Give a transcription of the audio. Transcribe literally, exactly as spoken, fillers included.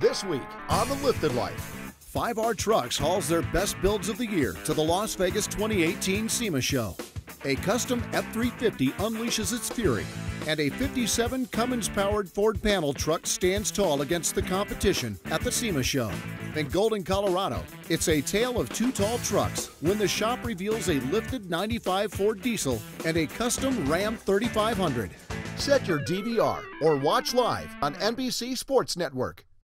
This week on The Lifted Life, five R Trucks hauls their best builds of the year to the Las Vegas twenty eighteen SEMA Show. A custom F three fifty unleashes its fury, and a fifty-seven Cummins-powered Ford panel truck stands tall against the competition at the SEMA Show. In Golden, Colorado, it's a tale of two tall trucks when the shop reveals a lifted ninety-five Ford diesel and a custom Ram thirty-five hundred. Set your D V R or watch live on N B C Sports Network.